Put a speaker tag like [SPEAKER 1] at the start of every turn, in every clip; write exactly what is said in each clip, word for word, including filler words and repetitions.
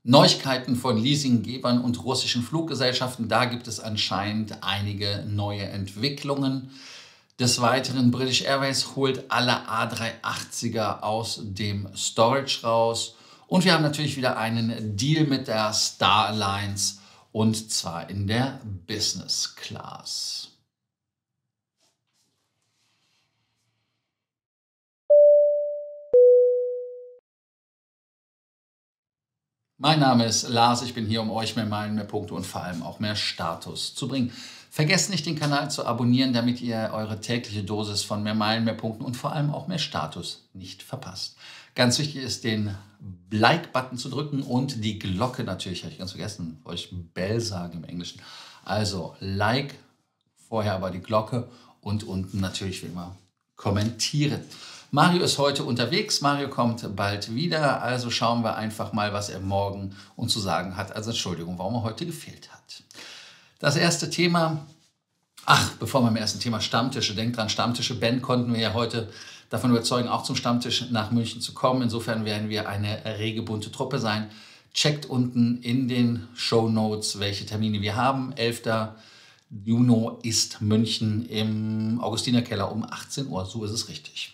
[SPEAKER 1] Neuigkeiten von Leasinggebern und russischen Fluggesellschaften. Da gibt es anscheinend einige neue Entwicklungen. Des Weiteren, British Airways holt alle A dreihundertachtziger aus dem Storage raus. Und wir haben natürlich wieder einen Deal mit der Star Alliance, und zwar in der Business Class. Mein Name ist Lars, ich bin hier, um euch mehr Meilen, mehr Punkte und vor allem auch mehr Status zu bringen. Vergesst nicht, den Kanal zu abonnieren, damit ihr eure tägliche Dosis von mehr Meilen, mehr Punkten und vor allem auch mehr Status nicht verpasst. Ganz wichtig ist, den Like-Button zu drücken und die Glocke natürlich, habe ich ganz vergessen, wollte ich Bell sagen im Englischen. Also Like, vorher aber die Glocke und unten natürlich wie immer kommentieren. Mario ist heute unterwegs, Mario kommt bald wieder, also schauen wir einfach mal, was er morgen uns zu sagen hat. Also Entschuldigung, warum er heute gefehlt hat. Das erste Thema, ach, bevor wir im ersten Thema Stammtische, denkt dran, Stammtische, Ben konnten wir ja heute davon überzeugen, auch zum Stammtisch nach München zu kommen. Insofern werden wir eine rege bunte Truppe sein. Checkt unten in den Shownotes, welche Termine wir haben. elfter Juni ist München im Augustinerkeller um achtzehn Uhr, so ist es richtig.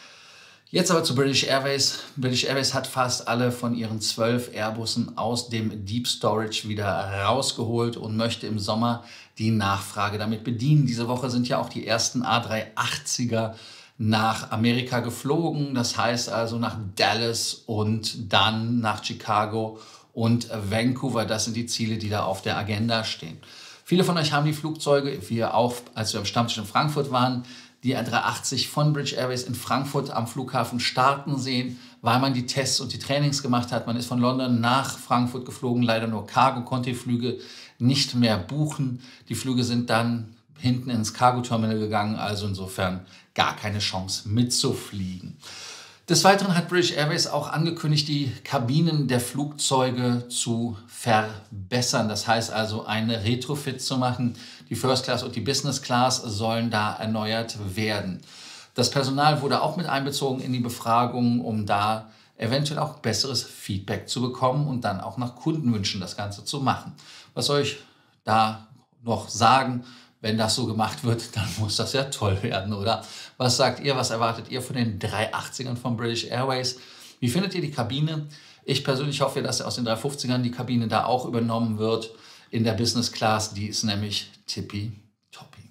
[SPEAKER 1] Jetzt aber zu British Airways. British Airways hat fast alle von ihren zwölf Airbussen aus dem Deep Storage wieder rausgeholt und möchte im Sommer die Nachfrage damit bedienen. Diese Woche sind ja auch die ersten A dreihundertachtziger nach Amerika geflogen. Das heißt also nach Dallas und dann nach Chicago und Vancouver. Das sind die Ziele, die da auf der Agenda stehen. Viele von euch haben die Flugzeuge, wir auch, als wir am Stammtisch in Frankfurt waren, die A dreihundertachtzig von British Airways in Frankfurt am Flughafen starten sehen, weil man die Tests und die Trainings gemacht hat. Man ist von London nach Frankfurt geflogen, leider nur Cargo, konnte die Flüge nicht mehr buchen. Die Flüge sind dann hinten ins Cargo-Terminal gegangen, also insofern gar keine Chance mitzufliegen. Des Weiteren hat British Airways auch angekündigt, die Kabinen der Flugzeuge zu verbessern. Das heißt also, eine Retrofit zu machen. Die First Class und die Business Class sollen da erneuert werden. Das Personal wurde auch mit einbezogen in die Befragung, um da eventuell auch besseres Feedback zu bekommen und dann auch nach Kundenwünschen das Ganze zu machen. Was soll ich da noch sagen? Wenn das so gemacht wird, dann muss das ja toll werden, oder? Was sagt ihr? Was erwartet ihr von den dreihundertachtzigern von British Airways? Wie findet ihr die Kabine? Ich persönlich hoffe, dass aus den dreihundertfünfzigern die Kabine da auch übernommen wird in der Business Class. Die ist nämlich tippitoppi.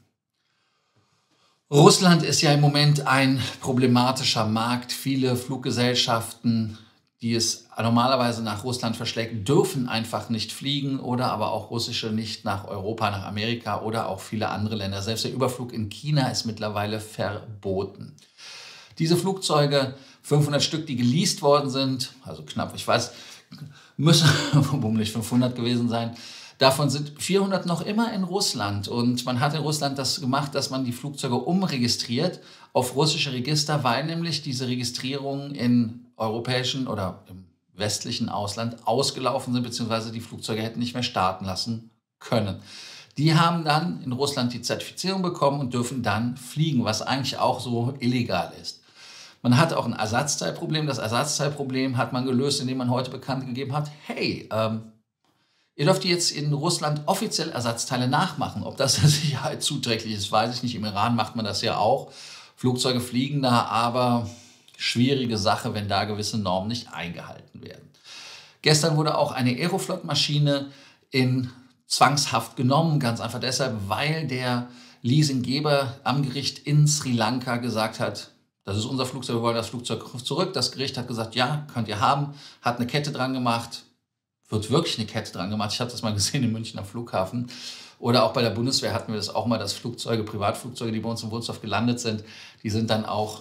[SPEAKER 1] Russland ist ja im Moment ein problematischer Markt. Viele Fluggesellschaften, die es normalerweise nach Russland verschlägt, dürfen einfach nicht fliegen oder aber auch russische nicht nach Europa, nach Amerika oder auch viele andere Länder. Selbst der Überflug in China ist mittlerweile verboten. Diese Flugzeuge, fünfhundert Stück, die geleast worden sind, also knapp, ich weiß, müssen womöglich fünfhundert gewesen sein. Davon sind vierhundert noch immer in Russland und man hat in Russland das gemacht, dass man die Flugzeuge umregistriert auf russische Register, weil nämlich diese Registrierungen in europäischen oder im westlichen Ausland ausgelaufen sind, beziehungsweise die Flugzeuge hätten nicht mehr starten lassen können. Die haben dann in Russland die Zertifizierung bekommen und dürfen dann fliegen, was eigentlich auch so illegal ist. Man hat auch ein Ersatzteilproblem. Das Ersatzteilproblem hat man gelöst, indem man heute bekannt gegeben hat, hey, ähm, ihr dürft jetzt in Russland offiziell Ersatzteile nachmachen. Ob das der Sicherheit zuträglich ist, weiß ich nicht. Im Iran macht man das ja auch. Flugzeuge fliegen da, aber schwierige Sache, wenn da gewisse Normen nicht eingehalten werden. Gestern wurde auch eine Aeroflot-Maschine in Zwangshaft genommen, ganz einfach deshalb, weil der Leasinggeber am Gericht in Sri Lanka gesagt hat, das ist unser Flugzeug, wir wollen das Flugzeug zurück. Das Gericht hat gesagt, ja, könnt ihr haben, hat eine Kette dran gemacht, wird wirklich eine Kette dran gemacht. Ich habe das mal gesehen im Münchner Flughafen. Oder auch bei der Bundeswehr hatten wir das auch mal, dass Flugzeuge, Privatflugzeuge, die bei uns in Wunsdorf gelandet sind, die sind dann auch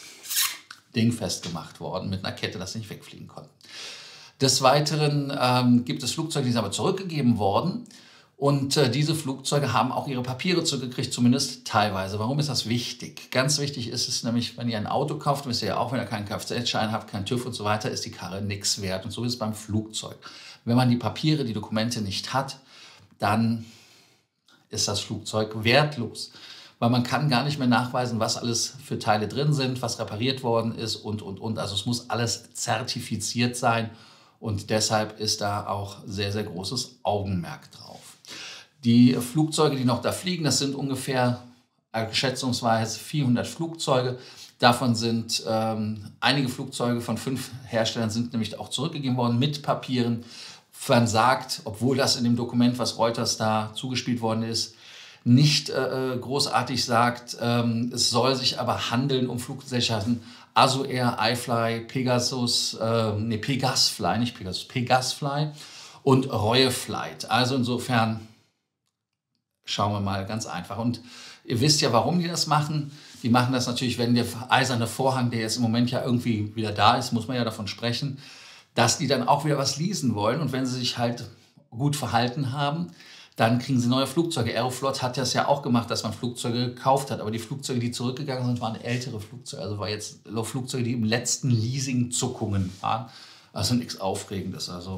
[SPEAKER 1] dingfest gemacht worden mit einer Kette, dass sie nicht wegfliegen konnten. Des Weiteren ähm, gibt es Flugzeuge, die sind aber zurückgegeben worden. Und äh, diese Flugzeuge haben auch ihre Papiere zurückgekriegt, zumindest teilweise. Warum ist das wichtig? Ganz wichtig ist es nämlich, wenn ihr ein Auto kauft, wisst ihr ja auch, wenn ihr keinen Kfz-Schein habt, keinen TÜV und so weiter, ist die Karre nichts wert. Und so ist es beim Flugzeug. Wenn man die Papiere, die Dokumente nicht hat, dann ist das Flugzeug wertlos. Weil man kann gar nicht mehr nachweisen, was alles für Teile drin sind, was repariert worden ist und, und, und. Also es muss alles zertifiziert sein Und deshalb ist da auch sehr, sehr großes Augenmerk drauf. Die Flugzeuge, die noch da fliegen, das sind ungefähr äh, schätzungsweise vierhundert Flugzeuge. Davon sind ähm, einige Flugzeuge von fünf Herstellern sind nämlich auch zurückgegeben worden mit Papieren. Man sagt, obwohl das in dem Dokument, was Reuters da zugespielt worden ist, nicht äh, großartig sagt, ähm, es soll sich aber handeln um Fluggesellschaften Azur Air, iFly, Pegasus, äh, nee, Pegasfly, nicht Pegasus, Pegasfly und Roye Flight. Also insofern schauen wir mal ganz einfach. Und ihr wisst ja, warum die das machen. Die machen das natürlich, wenn der eiserne Vorhang, der jetzt im Moment ja irgendwie wieder da ist, muss man ja davon sprechen, dass die dann auch wieder was leasen wollen. Und wenn sie sich halt gut verhalten haben, dann kriegen sie neue Flugzeuge. Aeroflot hat das ja auch gemacht, dass man Flugzeuge gekauft hat. Aber die Flugzeuge, die zurückgegangen sind, waren ältere Flugzeuge. Also war jetzt Flugzeuge, die im letzten Leasing-Zuckungen waren. Also nichts Aufregendes. Also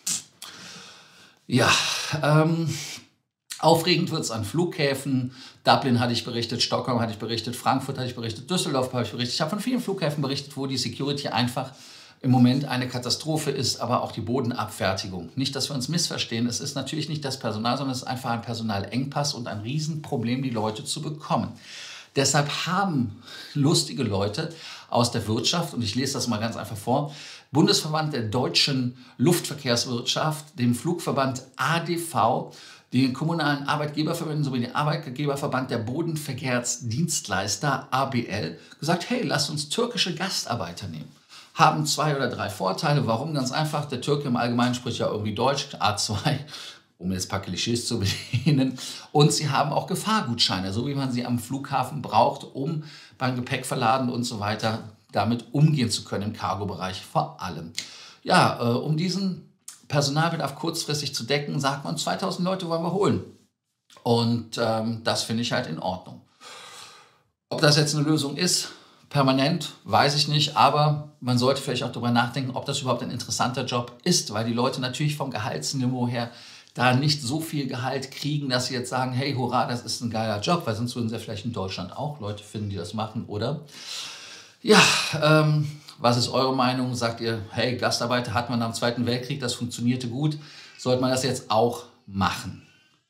[SPEAKER 1] ja, ähm, aufregend wird es an Flughäfen. Dublin hatte ich berichtet, Stockholm hatte ich berichtet, Frankfurt hatte ich berichtet, Düsseldorf habe ich berichtet. Ich habe von vielen Flughäfen berichtet, wo die Security einfach im Moment eine Katastrophe ist, aber auch die Bodenabfertigung. Nicht, dass wir uns missverstehen, es ist natürlich nicht das Personal, sondern es ist einfach ein Personalengpass und ein Riesenproblem, die Leute zu bekommen. Deshalb haben lustige Leute aus der Wirtschaft, und ich lese das mal ganz einfach vor, Bundesverband der deutschen Luftverkehrswirtschaft, dem Flugverband A D V, den kommunalen Arbeitgeberverbänden sowie den Arbeitgeberverband der Bodenverkehrsdienstleister A B L gesagt, hey, lasst uns türkische Gastarbeiter nehmen. Haben zwei oder drei Vorteile. Warum? Ganz einfach, der Türke im Allgemeinen spricht ja irgendwie Deutsch, A zwei, um jetzt ein paar Klischees zu bedienen. Und sie haben auch Gefahrgutscheine, so wie man sie am Flughafen braucht, um beim Gepäckverladen und so weiter damit umgehen zu können, im Cargo-Bereich vor allem. Ja, äh, um diesen Personalbedarf kurzfristig zu decken, sagt man, zweitausend Leute wollen wir holen. Und ähm, das finde ich halt in Ordnung. Ob das jetzt eine Lösung ist, permanent, weiß ich nicht, aber man sollte vielleicht auch darüber nachdenken, ob das überhaupt ein interessanter Job ist, weil die Leute natürlich vom Gehaltsniveau her da nicht so viel Gehalt kriegen, dass sie jetzt sagen, hey, hurra, das ist ein geiler Job, weil sonst würden sie ja vielleicht in Deutschland auch Leute finden, die das machen, oder? Ja, ähm, was ist eure Meinung? Sagt ihr, hey, Gastarbeiter hat man am Zweiten Weltkrieg, das funktionierte gut, sollte man das jetzt auch machen?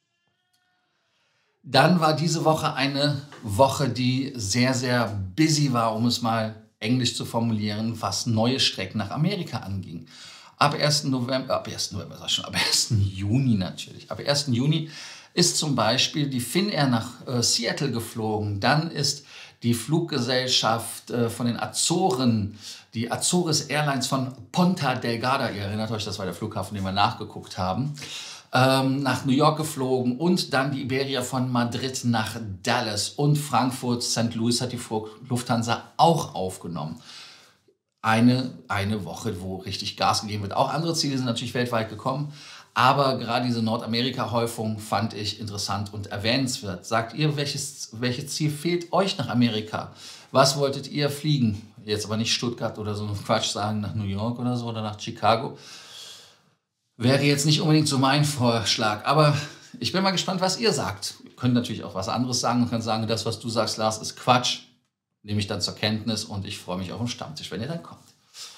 [SPEAKER 1] Dann war diese Woche eine Woche, die sehr, sehr busy war, um es mal englisch zu formulieren, was neue Strecken nach Amerika anging. Ab ersten November, ab ersten November, sag ich schon, ab ersten Juni natürlich. Ab ersten Juni ist zum Beispiel die Finnair nach äh, Seattle geflogen. Dann ist die Fluggesellschaft äh, von den Azoren, die Azores Airlines von Ponta Delgada, ihr erinnert euch, das war der Flughafen, den wir nachgeguckt haben, ähm, nach New York geflogen, und dann die Iberia von Madrid nach Dallas, und Frankfurt, Sankt Louis hat die Lufthansa auch aufgenommen. Eine, eine Woche, wo richtig Gas gegeben wird. Auch andere Ziele sind natürlich weltweit gekommen, aber gerade diese Nordamerika-Häufung fand ich interessant und erwähnenswert. Sagt ihr, welches, welches Ziel fehlt euch nach Amerika? Was wolltet ihr fliegen? Jetzt aber nicht Stuttgart oder so einen Quatsch sagen, nach New York oder so oder nach Chicago. Wäre jetzt nicht unbedingt so mein Vorschlag, aber ich bin mal gespannt, was ihr sagt. Ihr könnt natürlich auch was anderes sagen und könnt sagen, das, was du sagst, Lars, ist Quatsch. Nehme ich dann zur Kenntnis, und ich freue mich auf den Stammtisch, wenn ihr dann kommt.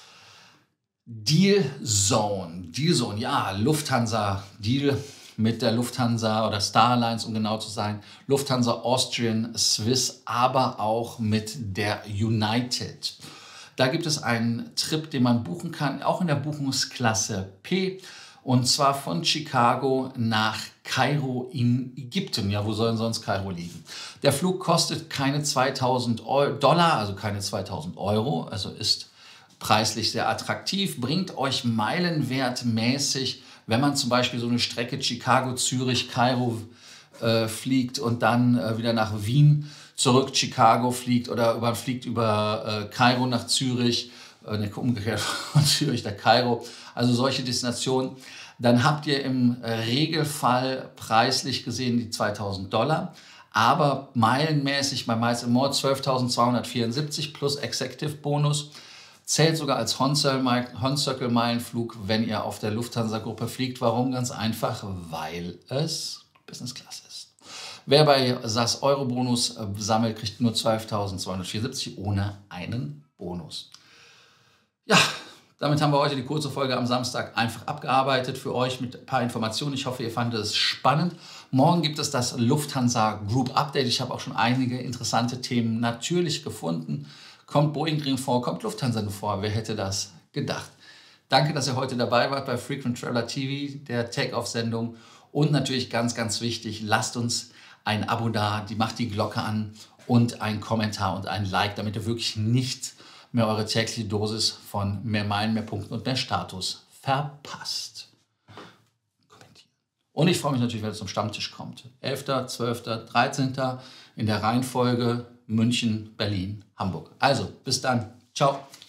[SPEAKER 1] Deal Zone. Deal Zone, ja, Lufthansa, Deal mit der Lufthansa oder Star Alliance, um genau zu sein. Lufthansa, Austrian, Swiss, aber auch mit der United. Da gibt es einen Trip, den man buchen kann, auch in der Buchungsklasse P. Und zwar von Chicago nach Kairo in Ägypten. Ja, wo soll denn sonst Kairo liegen? Der Flug kostet keine zweitausend Dollar, also keine zweitausend Euro. Also ist preislich sehr attraktiv, bringt euch meilenwertmäßig, wenn man zum Beispiel so eine Strecke Chicago, Zürich, Kairo äh, fliegt und dann äh, wieder nach Wien zurück Chicago fliegt, oder man fliegt über äh, Kairo nach Zürich, äh, ne, umgekehrt von Zürich nach Kairo, also solche Destinationen, dann habt ihr im Regelfall preislich gesehen die zweitausend Dollar, aber meilenmäßig bei Miles and More zwölftausendzweihundertvierundsiebzig plus Executive Bonus, zählt sogar als Horn-Circle-Meilenflug, wenn ihr auf der Lufthansa-Gruppe fliegt. Warum? Ganz einfach, weil es Business Class ist. Wer bei S A S Euro-Bonus sammelt, kriegt nur zwölftausendzweihundertvierundsiebzig ohne einen Bonus. Ja, Damit haben wir heute die kurze Folge am Samstag einfach abgearbeitet für euch mit ein paar Informationen. Ich hoffe, ihr fandet es spannend. Morgen gibt es das Lufthansa Group Update. Ich habe auch schon einige interessante Themen natürlich gefunden. Kommt Boeing drin vor, kommt Lufthansa drin vor. Wer hätte das gedacht? Danke, dass ihr heute dabei wart bei Frequent Traveler T V, der Take-Off-Sendung. Und natürlich ganz, ganz wichtig, lasst uns ein Abo da, die macht die Glocke an und ein Kommentar und ein Like, damit ihr wirklich nicht mehr eure tägliche Dosis von mehr Meilen, mehr Punkten und mehr Status verpasst. Kommentieren. Und ich freue mich natürlich, wenn es zum Stammtisch kommt. elfter, zwölfter, dreizehnter in der Reihenfolge München, Berlin, Hamburg. Also, bis dann. Ciao.